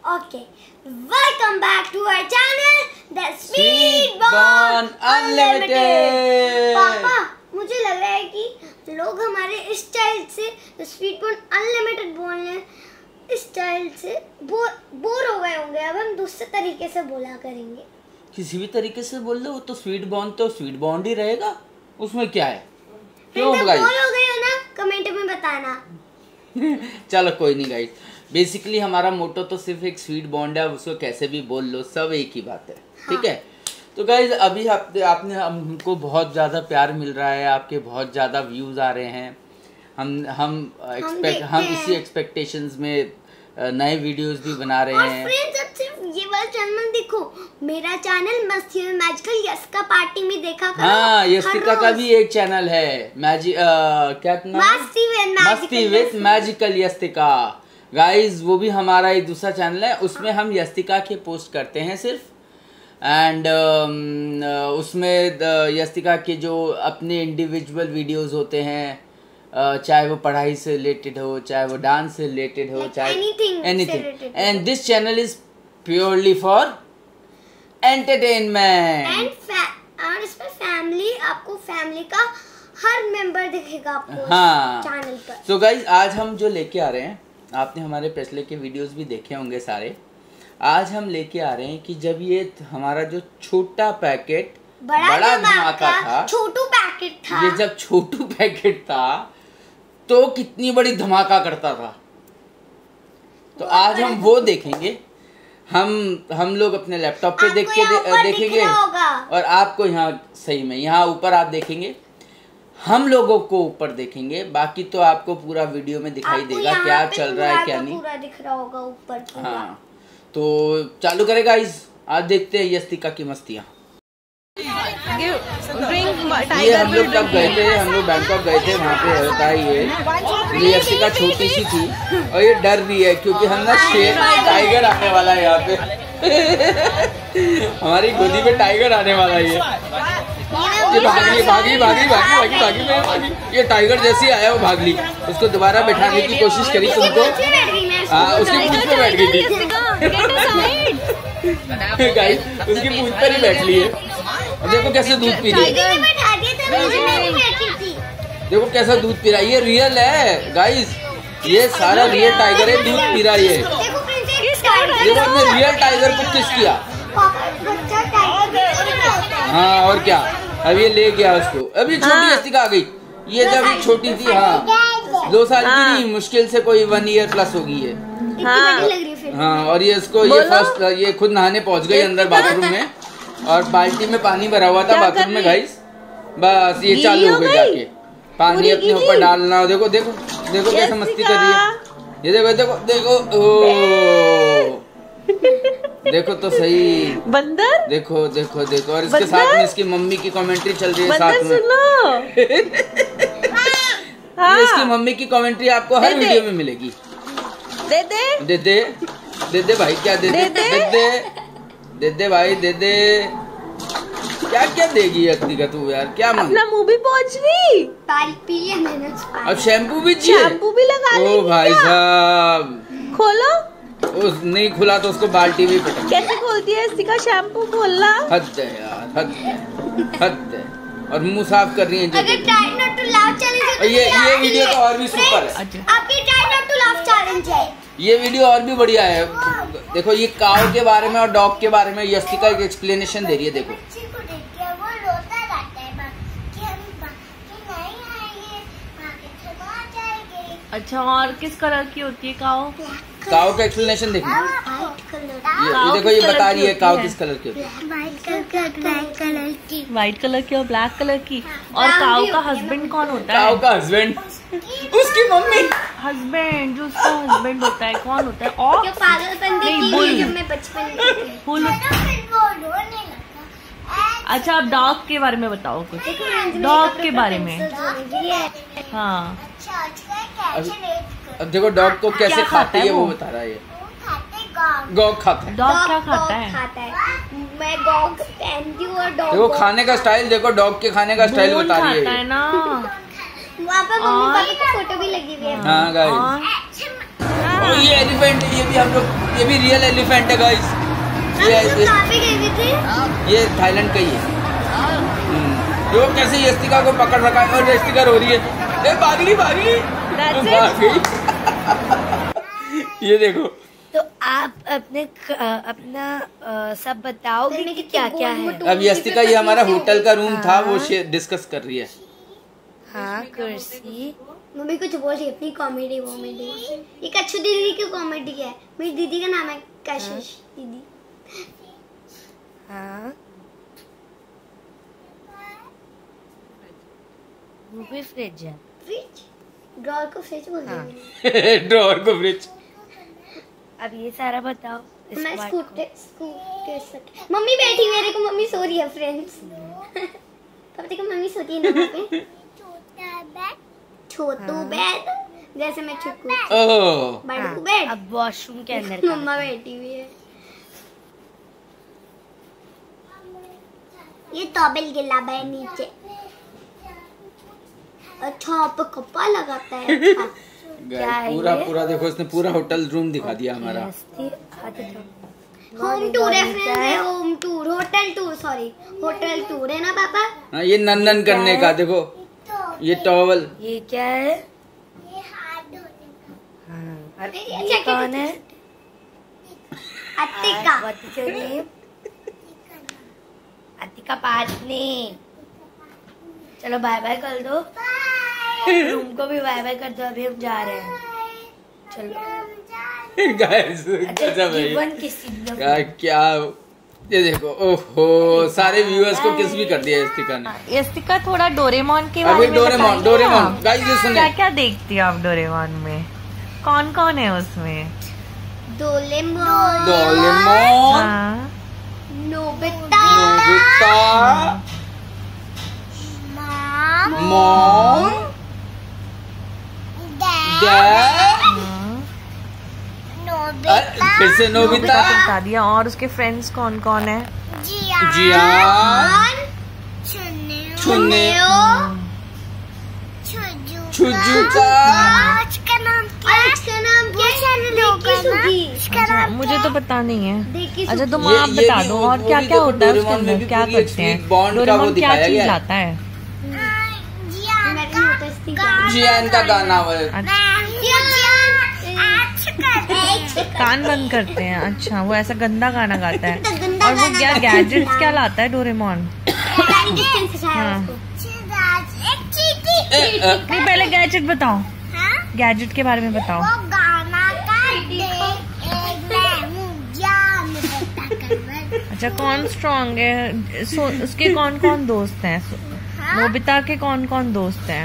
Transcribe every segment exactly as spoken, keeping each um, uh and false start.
Okay, welcome back to our channel, The Sweet Bond Unlimited. पापा, मुझे लग रहा है कि लोग हमारे इस स्टाइल से The Sweet Bond Unlimited बोलने इस स्टाइल से बोर बोर हो गए होंगे। अब हम दूसरे तरीके से बोला करेंगे। किसी भी तरीके से बोल लो, वो तो स्वीट बॉन्ड तो स्वीट बॉन्ड ही रहेगा, उसमें क्या है। क्यों बोर हो गए हो ना, कमेंट में बताना। चलो कोई नहीं गाइस, बेसिकली हमारा मोटो तो सिर्फ एक स्वीट बॉन्ड है, उसको कैसे भी बोल लो सब एक ही बात है। हाँ। ठीक है, तो गाइस अभी आप, आपने हमको बहुत ज़्यादा प्यार मिल रहा है, आपके बहुत ज़्यादा व्यूज़ आ रहे हैं। हम हम एक्सपेक्ट हम, हम इसी एक्सपेक्टेशंस में नए वीडियोस भी बना रहे हैं। फ्रेंड्स, अब सिर्फ ये वाला चैनल देखो, मेरा चैनल मस्ती में मैजिकल यस्का पार्टी में देखा करो। हाँ, यस्तिका का भी एक चैनल है, मैजिक क्या नाम, मस्ती विद मस्ती विद मैजिकल यस्तिका। गाइस वो भी हमारा एक दूसरा चैनल है, उसमें हम यस्तिका के पोस्ट करते हैं सिर्फ। एंड uh, उसमें यस्तिका के जो अपने इंडिविजुअल वीडियोस होते हैं, uh, चाहे वो पढ़ाई से रिलेटेड हो, चाहे वो डांस से रिलेटेड हो, like चाहे anything. And this channel is purely for entertainment. And इसमें फैमिली, आपको फैमिली का हर मेंबर दिखेगा आपको हाँ चैनल पर। तो गाइस आज हम जो लेके आ रहे हैं, आपने हमारे पिछले के वीडियोस भी देखे होंगे सारे। आज हम लेके आ रहे हैं कि जब ये हमारा जो छोटा पैकेट बड़ा, बड़ा धमाका था, छोटू पैकेट था, ये जब छोटू पैकेट था तो कितनी बड़ी धमाका करता था। तो आज हम वो देखेंगे। हम हम लोग अपने लैपटॉप पे देख के दे, देखेंगे और आपको यहाँ सही में यहाँ ऊपर आप देखेंगे, हम लोगों को ऊपर देखेंगे। बाकी तो आपको पूरा वीडियो में दिखाई देगा क्या चल रहा है क्या नहीं, पूरा दिख रहा होगा ऊपर। हाँ, तो चालू करेगा इस आज देखते हैं यस्तिका की मस्तियाँ। ये हम लोग कब गए थे, हम लोग बैंकॉक गए थे, वहाँ पे होता है ये ये यस्तिका छोटी सी थी और ये डर रही है क्योंकि हम ना शेर टाइगर आने वाला है यहाँ पे। हमारी गोदी में टाइगर आने वाला है। ये ये भागी भागी भागी भागी भागी भागी मैं भागी ये टाइगर जैसी आया वो भाग ली। उसको दोबारा बैठाने की कोशिश करी तुमको, हाँ उसकी पूंछ पे बैठ गई थी। गाइस उसकी पूंछ पर ही बैठ ली है। देखो कैसे दूध पी रही है, देखो कैसा दूध पी रहा है। ये रियल है गाइस, ये सारा रियल टाइगर है, दूध पी रहा है ये। देखो हमने रियल टाइगर को किस किया। हाँ और क्या, अब ये ले गया उसको। अभी छोटी यस्तिका आ गई, ये जब छोटी थी, हाँ दो साल की नहीं, मुश्किल से कोई वन ईयर प्लस होगी ये। हाँ, हाँ और ये इसको ये फर्स्ट ये खुद नहाने पहुंच गई अंदर बाथरूम में, और बाल्टी में पानी भरा हुआ था बाथरूम में गाइस। बस ये चालू हो गई जाके पानी अपने ऊपर डालना। देखो देखो देखो कैसे मस्ती कर रही है ये। देखो देखो देखो ओ देखो तो सही बंदर, देखो देखो देखो। और इसके साथ में इसकी मम्मी की कमेंट्री चल रही है साथ में। हाँ। ये इसकी मम्मी की कमेंट्री आपको हर वीडियो में मिलेगी। दे दे दे दे दे दे भाई, क्या दे दे दे दे दे दे भाई दे दे। क्या क्या देगी यस्तिका तू यार, क्या मांग? अपना मुंह भी पहुंच रही, पी लिया मैंने। अब शैम्पू भी चाहिए, शैम्पू भी लगा ले। ओ भाई साहब खोलो, उस नहीं खुला तो उसको बाल्टी भी पटक। कैसे खोलती है यस्तिका शैम्पू, खोलना। हद है यार, हद है हद है। और मुंह साफ कर रही है। अगर try not to laugh challenge है ये ये वीडियो तो और भी सुपर है। आपकी try not to laugh challenge है, ये वीडियो और भी बढ़िया है। देखो ये काऊ के बारे में और डॉग के बारे में यस्तिका एक एक्सप्लेनेशन दे रही है। देखो अच्छा, और किस कलर की होती है काऊ? काऊ का एक्सप्लेनेशन देखो, ये देखो ये बता रही है काऊ किस कलर की होती है। ब्लैक कलर की, व्हाइट कलर की और ब्लैक कलर की। और काऊ का हस्बैंड कौन होता है? काऊ का हस्बैंड उसकी मम्मी। हस्बैंड जो उसका हस्बैंड होता है कौन होता है? और पागलपंती की जब मैं बचपन फुल। अच्छा, अब डॉग के बारे में बताओ कुछ, डॉग के बारे में। हाँ अब, अब देखो डॉग को कैसे खाते है वो बता रहा है। ये गॉग खाता है। डॉग क्या खाता है? खाता है। मैं गॉग पहनती हूँ और डॉग देखो खाने का स्टाइल, देखो डॉग के खाने का स्टाइल बता रही है। है ना, वहाँ पे मम्मी पापा की फोटो भी लगी हुई है। हाँ गाइस, ये एलिफेंट, ये भी हम लोग ये भी रियल एलिफेंट है गाइस। ये ये, ये थाईलैंड का ही है। वो कैसे यस्तिका को पकड़ रखा है और यस्तिका रो रही है। ए भाग रही भाग रही भाग गई। ये देखो। तो आप अपने अपना आ, सब बताओगे कि क्या क्या है। अब यस्तिका ये हमारा होटल का रूम था, वो डिस्कस कर रही है। हाँ कुर्सी। मम्मी कुछ बोल रही है अपनी कॉमेडी वॉमेडी। ये कच्छु दीदी की कॉमेडी है। मेरी दीदी का नाम है कशिश दीदी। हाँ वो भी फ्रिज है। फ्रिज ड्रॉअर को फ्रिज बोल देंगे। ड्रॉअर को फ्रिज। अब ये सारा बताओ। मैं स्कूटर स्कूटर मम्मी बैठी हुई है, देखो मम्मी सो रही है फ्रेंड्स। तब देखो मम्मी सोती है ना वहाँ पे। छोटा बेड छोटू बेड जैसे मैं छुटकू बड़ू बेड। अब वॉशरूम के अंदर मम्मा बैठी हुई है। ये टॉवेल गिला है नीचे। अच्छा पे कपड़ा लगाता है। अच्छा क्या है पूरा पूरा देखो, इसने पूरा होटल रूम दिखा दिया हमारा। होम टूर है friends, home tour hotel tour sorry hotel tour है ना पापा। हाँ ये नंदन करने का देखो। ये टॉवल। ये क्या है? ये हाथ धोने का। हाँ, ये कौन है? अतिका। अतिका पाटनी। चलो बाय बाय कर दो। रूम को भी बाय बाय कर दो, अभी हम जा रहे हैं। चलो गाइस क्या क्या ये देखो। ओहो सारे व्यूअर्स को किस भी कर दिया यस्तिका ने। यस्तिका थोड़ा डोरेमोन के बारे अभी में डोरेमोन डोरेमोन गाइस ये सुनिए। क्या क्या देखती हो आप डोरेमोन में? कौन कौन है उसमें? Doraemon Doraemon Nobita Nobita mom dad फिर से नोबिता बता दिया। और उसके फ्रेंड्स कौन कौन है? जियान छुन्नेओ छुजुका। आज का नाम क्या? आज का नाम क्या? मुझे तो पता नहीं है। अच्छा तुम ये- आप ये बता भी दो वो- और वो क्या भी क्या देखो, होता है उसके डोरेमोन में अंदर, भी क्या पूरी एक करते हैं? स्वीट बॉन्ड का वो डोरेमोन क्या दिखाया चीज गया है। लाता है? जियान का गाना वो कान बंद करते हैं। अच्छा वो ऐसा गंदा गाना गाता है। और वो क्या गैजेट्स क्या लाता है डोरेमोन? हाँ। नहीं पहले गैजेट बताओ। गैजेट के बारे में बताओ। अच्छा कौन स्ट्रॉन्ग है? सो उसके कौन कौन दोस्त हैं? नोबिता के कौन कौन दोस्त हैं?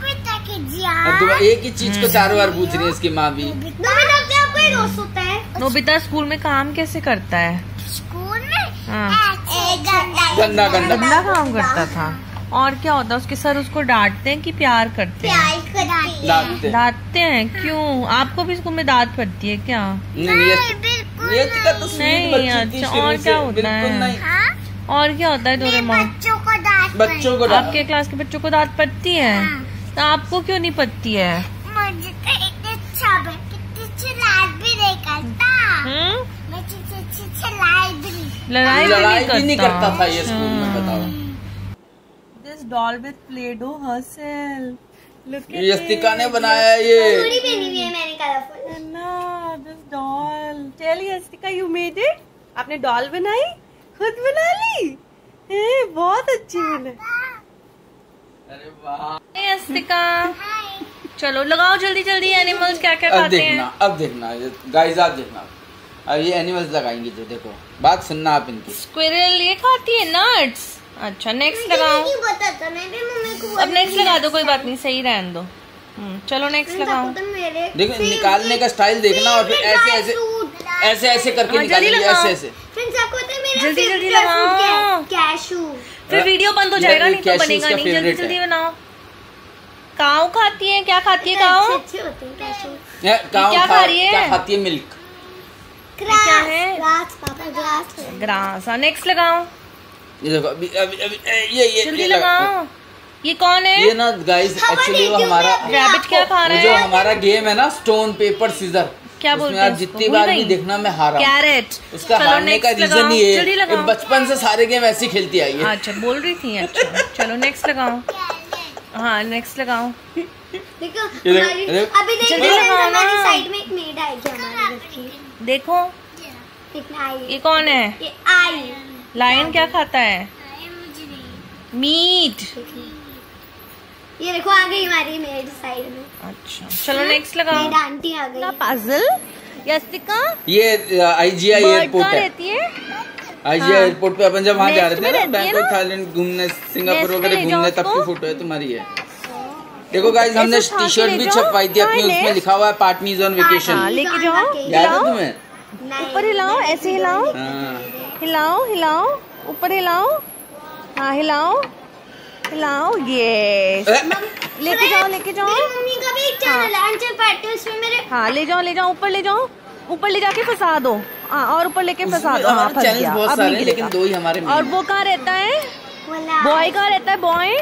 एक ही चीज को चार बार पूछ रही है इसकी माँ भी। दोस्त होता है। नोबिता स्कूल में काम कैसे करता है? स्कूल में हाँ गंदा गंदा गंदा काम करता था। और क्या होता है? उसके सर उसको डांटते हैं कि प्यार करते हैं? डांटते डांटते हैं। क्यों? आपको भी स्कूल में डांट पड़ती है क्या? नहीं ये ये तो स्वीट नहीं, बच्ची थी अच्छा, शुरू और से, क्या होता बिल्कुल है? नहीं। और क्या होता है डोरेमोन? बच्चों को डांट बच्चों को डांट- आपके क्लास के बच्चों को डांट पड़ती है? तो आपको क्यों नहीं पड़ती है? मुझे तो इतने अच्छा चिल्लाई भी नहीं करता। हम्म? मैं चिल्लाई भी नहीं। लड़ाई लड़ाई भी भी नहीं करता था ये स्कूल में। हाँ। बताओ This doll with Play-Doh herself. Look at Yastika ने it. बनाया है ये। थोड़ी पहनी हुई है मैंने colourful. Anna, this doll. Tell Yastika you made it. आपने डॉल बनाई? खुद बना ली? ए, बहुत अच्छी बनी। अरे वाह यस्तिका चलो लगाओ जल्दी जल्दी। एनिमल्स क्या क्या अब खाते देखना हैं? अब देखना गाइस आप देखना। अब ये एनिमल्स लगाएंगे जो देखो, बात सुनना आप इनकी। स्क्विरल ये खाती है नट्स। अच्छा नेक्स्ट लगाओ। नहीं बताता, मैं भी मम्मी को अब नेक्स्ट लगा दो, कोई बात नहीं, सही रहने दो। हम्म, चलो नेक्स्ट लगाओ। देखो निकालने का स्टाइल देखना और फिर ऐसे ऐसे ऐसे ऐसे करके हाँ, जल्दी निकालेंगे। लगाओ। ऐसे ऐसे फ्रेंड्स आपको पता है मेरा जल्दी जल्दी favorite fruit क्या है? लगाओ। कैशू। फिर वीडियो बंद हो ये- जाएगा, ये नहीं तो cashews बनेगा का नहीं। जल्दी favorite जल्दी है। बनाओ। काऊ खाती है? क्या खाती है काऊ? अच्छे होते हैं कैशू। ये काऊ क्या खा रही है? क्या खाती है? मिल्क। क्या है? ग्रास पापा ग्रास। ग्रास। नेक्स्ट लगाओ ये देखो अभी अभी अभी ये ये जल्दी ये लगा- लगाओ। ये कौन है? ये ना गाइस एक्चुअली वो हमारा रैबिट क्या खा वो रहे जो हैं? हमारा गेम है ना स्टोन पेपर सीजर, क्या बोलते उसमें हैं आप जितनी बार भी देखना मैं हारा हूँ। कैरेट। उसका हारने का रीजन ये है कि बचपन से सारे गेम ऐसे खेलती आई है। अच्छा बोल रही थी। अच्छा चलो नेक्स्ट लगाओ। हाँ नेक्स्ट लगाओ। देखो हमारी अभी देखो हमारी साइड में एक मेड आएगी हमारे घर की। देखो ये कौन है? ये आई। लायन क्या खाता है? मीट। ये देखो आ गई हमारी मेड साइड में। अच्छा चलो नेक्स्ट लगाओ। मेड आंटी आ गई। पजल यस्तिका ये आईजीआई एयरपोर्ट है। रहती है आईजीआई एयरपोर्ट पे अपन जब वहाँ जा रहे थे ना बैंकॉक ना? थाईलैंड घूमने सिंगापुर वगैरह घूमने तब की फोटो है तुम्हारी है। देखो गाइस हमने ऐसे उठा टी के शर्ट ले भी जाओ। छपवाई थी अपनी, उसमें लिखा हुआ है पार्टनीज ऑन वेकेशन। हाँ, लेके जाओ। याद है तुम्हें? ऊपर हिलाओ, ऐसे हिलाओ, हाँ। हिलाओ हिलाओ, ऊपर हिलाओ, हाँ हिलाओ हिलाओ, ये लेके जाओ लेके जाओ। मेरी मम्मी का भी एक चैनल है अंचल पार्टी, उसमें मेरे हाँ ले जाओ ले जाओ, ऊपर ले जाओ, ऊपर ले जाके फंसा दो। हाँ और ऊपर लेके फंसा दो। हाँ फंस गया, बहुत अब सारे नहीं हैं, लेकिन गिरेगा। दो ही हमारे में और हैं। वो कहाँ रहता है? बॉय कहाँ रहता है? बॉय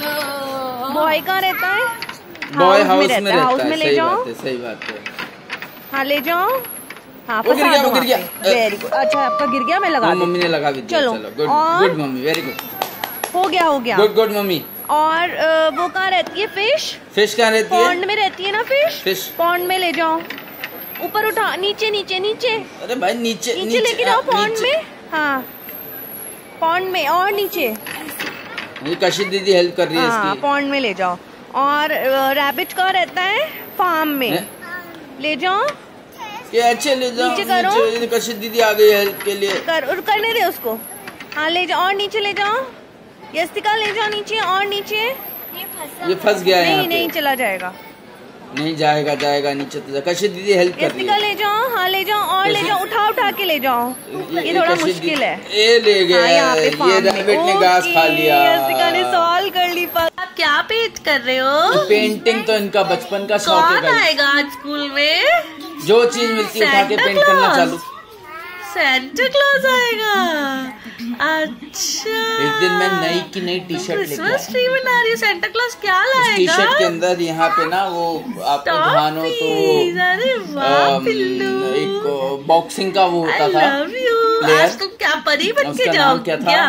बॉय कहाँ रहता है? बॉय हाउस हाउस में में रहता है। हाउस रहता में है। ले सही जाओ। बात है, सही बात है। हाँ ले जाओ। हाँ वो गिर फंसा गया, दो वो गिर वहाँ गया। पे। Very good. अच्छा आपका गिर गया, मैं लगा वो देती मम्मी ने लगा भी दिया। चलो, चलो गुड और? गुड मम्मी, वेरी गुड। हो गया हो गया। गुड गुड मम्मी। और अ, वो कहाँ रहती है? फिश फिश कहाँ रहती है? पॉन्ड में रहती है ना फिश? फिश पॉन्ड में ले जाओ। ऊपर उठा, नीचे नीचे नीचे अरे भाई नीचे नीचे लेके जाओ हाँ, पॉन्ड नीचे। में। हाँ पॉन्ड में और नीचे। ये कशिश दीदी हेल्प कर रही है हाँ इसकी। पॉन्ड में ले जाओ। और रैबिट कहाँ रहता है? फार्म में हैं? ले जाओ। ये अच्छे ले जाओ नीचे करो। नीचे। कशिश दीदी आ गई हेल्प के लिए। कर और करने दे उसको। हाँ ले जाओ और नीचे ले जाओ। यस्तिका ले जाओ नीचे और नीचे। ये फंस गया है यहाँ नहीं पे। नहीं चला जाएगा। नहीं जाएगा जाएगा नीचे तो जा। कशिश दीदी हेल्प कर रही यस्तिका है। ले जाओ। हाँ ले जाओ और ले जाओ, उठा उठा के ले जाओ। ये थोड़ा कशिश मुश्किल दीदी- है। ये ले गया हाँ, यहाँ पे ये farm में। रैबिट ने घास खा ओके, लिया। यस्तिका ने सॉल्व कर ली। आप क्या पेंट कर रहे हो? पेंटिंग तो इनका बचपन का शौक है कौन गाइस। आएगा आज स्कूल में? जो चीज मिलती है उठा के Santa पेंट करना Claus। चालू। सेंटा क्लॉज आएगा। अच्छा एक दिन मैं नई की नई टी शर्ट लेके क्रिसमस ट्री बना रही है। सेंटा क्लॉज क्या लाएगा? टी शर्ट के अंदर यहाँ पे ना वो आपको ध्यान हो तो अरे वाह अम, पिल्लू, एक बॉक्सिंग का वो होता I था। love you। player। आज तुम क्या परी बन के उसका नाम जाओ क्या था? क्या?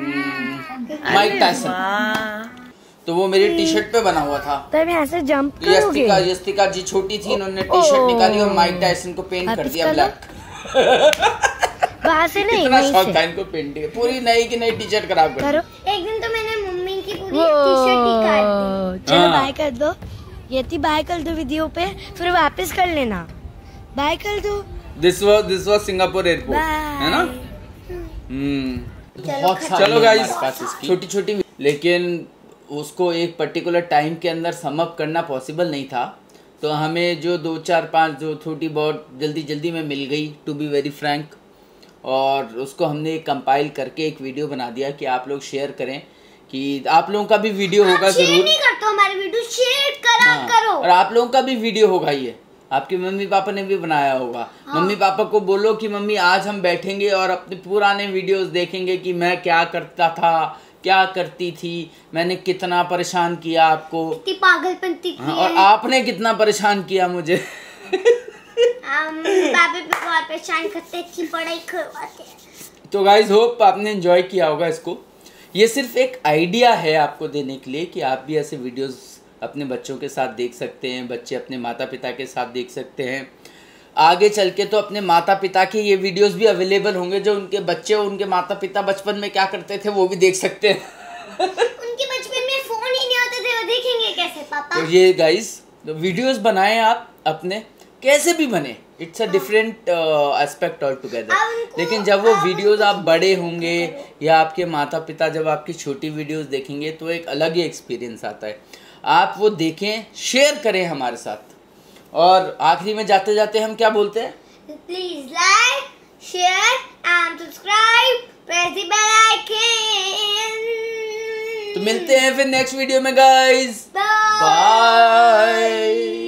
माइक अरे टायसन। वाह। तो वो मेरी टी शर्ट पे बना हुआ था। तब यहाँ से जंप यस्तिका यस्तिका जी छोटी थी, इन्होंने टी शर्ट निकाली और माइक टायसन को पेंट कर दिया ब्लैक। वहाँ से नहीं, इतना वहीं शौक से। था इनको पेंटिंग, पूरी नई की नई टी शर्ट खराब कर करो। दी। एक दिन तो मैंने मम्मी की पूरी टी शर्ट ही काट दी। चलो हाँ। बाय कर दो। ये थी बाय कर दो वीडियो पे, फिर वापस कर लेना। बाय कर दो। This was this was Singapore airport Bye। है ना। हम्म बहुत खत्म। चलो गाइस छोटी छोटी, लेकिन उसको एक पर्टिकुलर टाइम के अंदर समअप करना पॉसिबल नहीं था। तो हमें जो दो चार पांच जो छोटी बहुत जल्दी जल्दी में मिल गई, टू बी वेरी फ्रैंक, और उसको हमने कंपाइल करके एक वीडियो बना दिया कि आप लोग शेयर करें, कि आप लोगों का भी वीडियो होगा शेयर जरूर। नहीं करते हो हमारे वीडियो, शेयर करा हाँ, करो। और आप लोगों का भी वीडियो होगा, ये आपके मम्मी पापा ने भी बनाया होगा। हाँ। मम्मी पापा को बोलो कि मम्मी आज हम बैठेंगे और अपने पुराने वीडियोस देखेंगे कि मैं क्या करता था, क्या करती थी, मैंने कितना परेशान किया आपको। इतनी पागलपंती की हाँ, और है। आपने कितना परेशान किया मुझे। हम पापे पे बहुत परेशान करते हैं कि पढ़ाई करवाते हैं। तो गाइज होप आपने एंजॉय किया होगा इसको। ये सिर्फ एक आइडिया है आपको देने के लिए कि आप भी ऐसे वीडियोस अपने बच्चों के साथ देख सकते हैं, बच्चे अपने माता पिता के साथ देख सकते हैं। आगे चल के तो अपने माता पिता के ये वीडियोस भी अवेलेबल होंगे, जो उनके बच्चे और उनके माता पिता बचपन में क्या करते थे वो भी देख सकते हैं। उनके बचपन में फोन ही नहीं होते थे, वो देखेंगे कैसे पापा? तो ये गाइज वीडियोस बनाएं आप अपने, कैसे भी बने, it's a different aspect altogether. लेकिन जब वो वीडियोस आप बड़े होंगे या आपके माता पिता जब आपकी छोटी वीडियोस देखेंगे तो एक अलग ही एक्सपीरियंस आता है। आप वो देखें, शेयर करें हमारे साथ। और आखिरी में जाते जाते हम क्या बोलते हैं? Please like, share and subscribe, press the bell icon. तो मिलते हैं फिर नेक्स्ट वीडियो में गाइस। बाय। बाय।